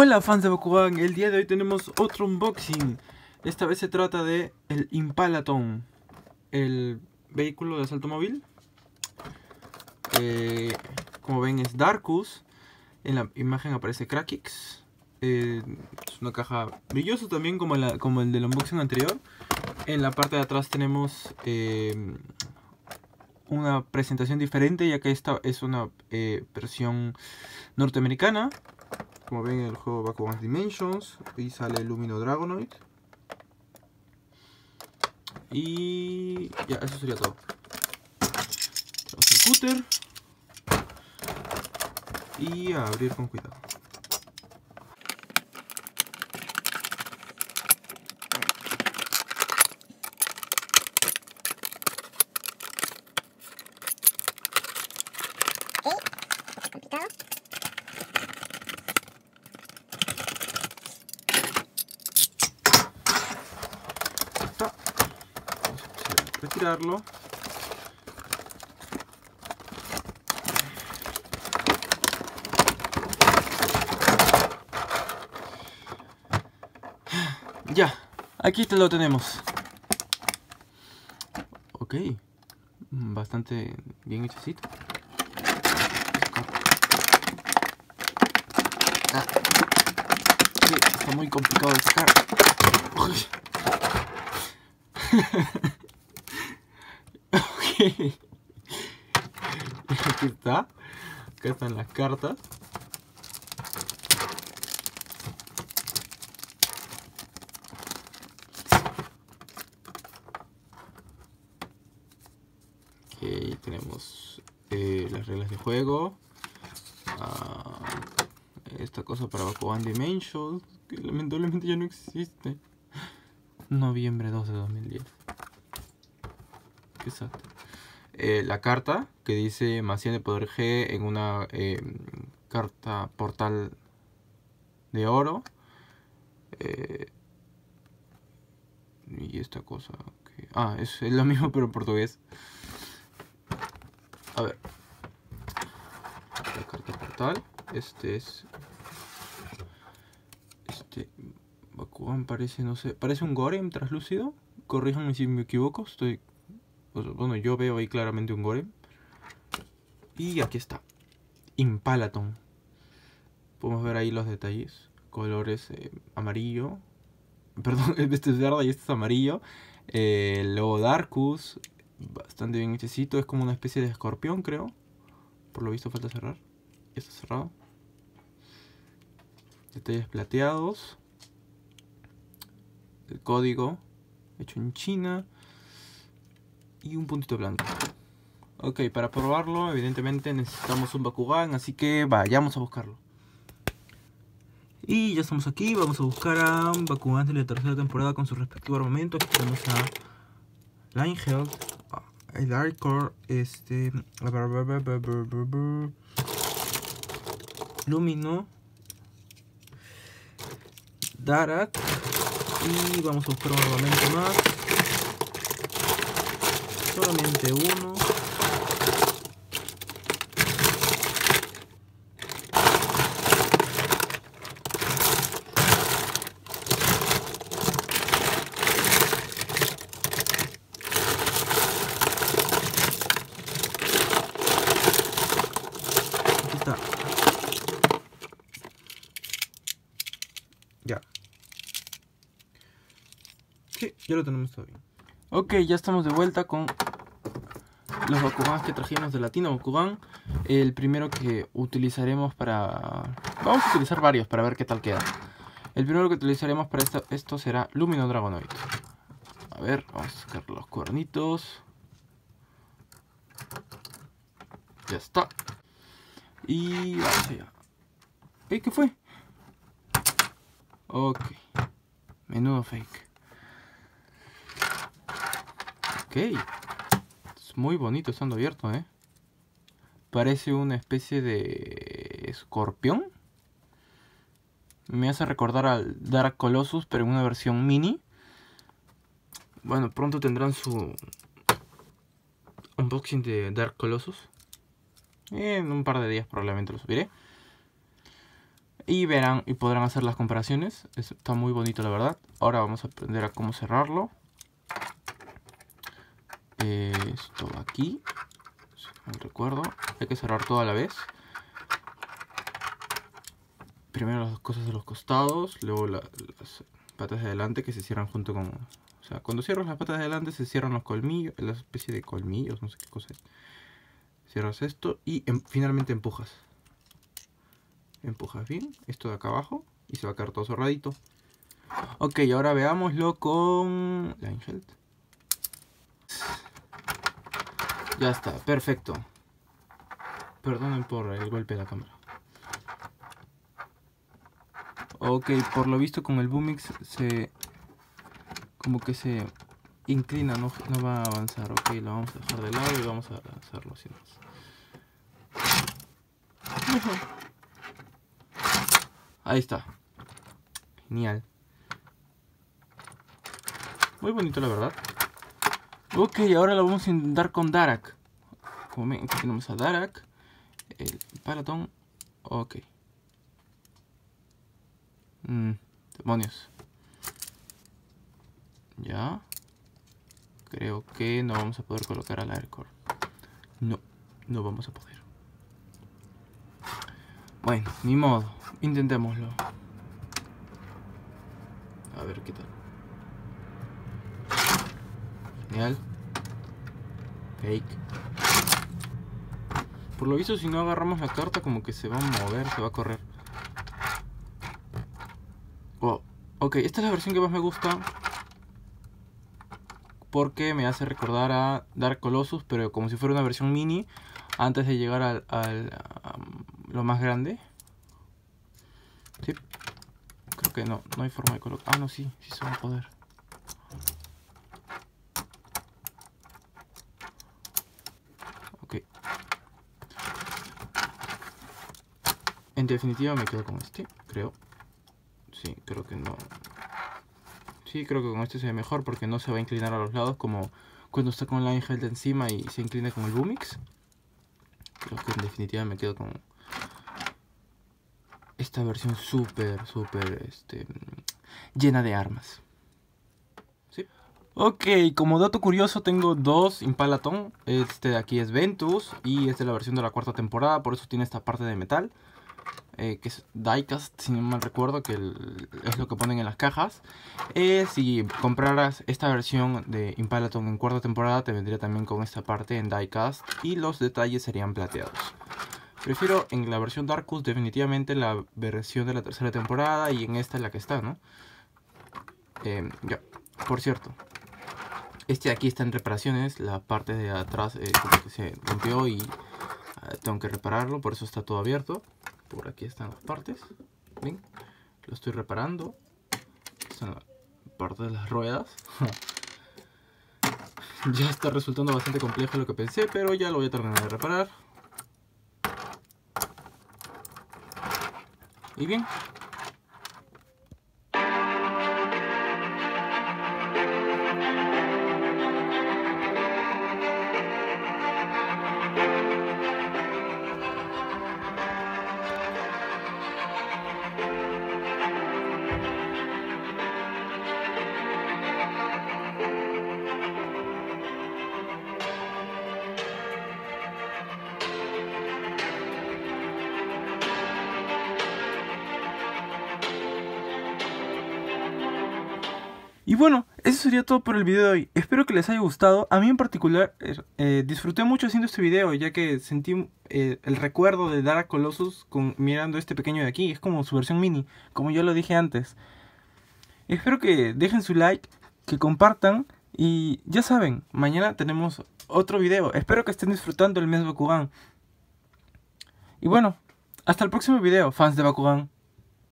Hola fans de Bakugan, el día de hoy tenemos otro unboxing. Esta vez se trata de el Impalaton, el vehículo de asalto móvil. Como ven es Darkus. En la imagen aparece Krakix. Es una caja brillosa también como el del unboxing anterior. En la parte de atrás tenemos una presentación diferente, ya que esta es una versión norteamericana. Como ven en el juego Bakugan Dimensions. Y sale Lumino Dragonoid. Y ya, eso sería todo. Tenemos el cúter. Y a abrir con cuidado. Complicado. Está. Vamos a retirarlo. Ya, aquí te lo tenemos. Ok, bastante bien hechecito. Sí, está muy complicado de sacar. Ok. Aquí está. Acá están las cartas. Ok, tenemos las reglas de juego. Esta cosa para Bakugan Dimensions, que lamentablemente ya no existe. Noviembre 2 de 2010. Qué sad. La carta que dice más 100 de poder G en una carta portal de oro. Y esta cosa que... es lo mismo pero en portugués. A ver, la carta portal. Este Bakugan parece, no sé, parece un Gorem translúcido. Corríjanme si me equivoco. Bueno, yo veo ahí claramente un Gorem. Y aquí está, Impalaton. Podemos ver ahí los detalles. Colores amarillo. Perdón, este es verde y este es amarillo. El logo Darkus, bastante bien hechecito. Es como una especie de escorpión, creo. Por lo visto falta cerrar. Ya está cerrado. Detalles plateados. El código hecho en China. Y un puntito blanco. Ok, para probarlo evidentemente necesitamos un Bakugan, así que vayamos a buscarlo. Y ya estamos aquí, vamos a buscar a Bakugan de la tercera temporada con su respectivo armamento. Aquí tenemos a Lionheart, el Hardcore, Lumino, Darak, y vamos a buscar un armamento más. Solamente uno. Aquí está. Ya. Sí, ya lo tenemos todo bien. Ok, ya estamos de vuelta con los Bakugans que trajimos de Latino Bakugan. El primero que utilizaremos para... Vamos a utilizar varios para ver qué tal queda. El primero que utilizaremos para esto será Lumino Dragonoid. A ver, vamos a sacar los cuernitos. Ya está. Y vamos allá. ¿Qué fue? Ok. Menudo fake. Ok. Es muy bonito estando abierto, ¿eh? Parece una especie de escorpión. Me hace recordar al Dark Colossus, pero en una versión mini. Bueno, pronto tendrán su unboxing de Dark Colossus. En un par de días probablemente lo subiré. Y verán y podrán hacer las comparaciones. Está muy bonito, la verdad. Ahora vamos a aprender a cómo cerrarlo. Esto aquí, si no recuerdo, hay que cerrar todo a la vez. Primero las cosas de los costados, luego las patas de adelante que se cierran junto con... O sea, cuando cierras las patas de adelante se cierran los colmillos, la especie de colmillos, no sé qué cosa es. Cierras esto y finalmente empujas. Empujas bien esto de acá abajo y se va a quedar todo cerradito. Ok, ahora veámoslo con Lionheart. Ya está, perfecto. Perdonen por el golpe de la cámara. Ok, por lo visto con el Boomix como que se inclina, no va a avanzar. Ok, lo vamos a dejar de lado y vamos a hacerlo así más. Ahí está. Genial. Muy bonito, la verdad. Ok, ahora lo vamos a intentar con Darak. Como ven, aquí tenemos a Darak, el Palatón. Ok. Demonios. Ya. Creo que no vamos a poder colocar al Aircore. No vamos a poder. Bueno, ni modo. Intentémoslo. A ver qué tal. Genial. Fake. Por lo visto, si no agarramos la carta, como que se va a mover, se va a correr. Oh, ok, esta es la versión que más me gusta. Porque me hace recordar a Dark Colossus, pero como si fuera una versión mini. Antes de llegar a lo más grande. Sí. Creo que no hay forma de colocar. Ah, no, sí se va a poder. Ok. En definitiva me quedo con este, creo. Sí, creo que no. Sí, creo que con este se ve mejor porque no se va a inclinar a los lados como cuando está con Lionheart encima y se inclina con el Boomix. Creo que en definitiva me quedo con esta versión súper llena de armas. ¿Sí? Ok, como dato curioso tengo dos Impalaton. Este de aquí es Ventus y es de la versión de la 4ª temporada, por eso tiene esta parte de metal. Que es diecast, si no mal recuerdo, que es lo que ponen en las cajas. Si compraras esta versión de Impalaton en 4ª temporada, te vendría también con esta parte en diecast y los detalles serían plateados. Prefiero en la versión Darkus definitivamente la versión de la 3ª temporada y en esta es la que está, ¿no? Ya, por cierto, este de aquí está en reparaciones, la parte de atrás como que se rompió y tengo que repararlo, por eso está todo abierto. Por aquí están las partes. ¿Ven? Lo estoy reparando. Están la parte de las ruedas. Ya está resultando bastante complejo lo que pensé, pero ya lo voy a terminar de reparar. Y bien. Y bueno, eso sería todo por el video de hoy. Espero que les haya gustado. A mí en particular disfruté mucho haciendo este video, ya que sentí el recuerdo de Dark Colossus mirando este pequeño de aquí. Es como su versión mini, como ya lo dije antes. Espero que dejen su like, que compartan y ya saben, mañana tenemos otro video. Espero que estén disfrutando el mes Bakugan. Y bueno, hasta el próximo video, fans de Bakugan.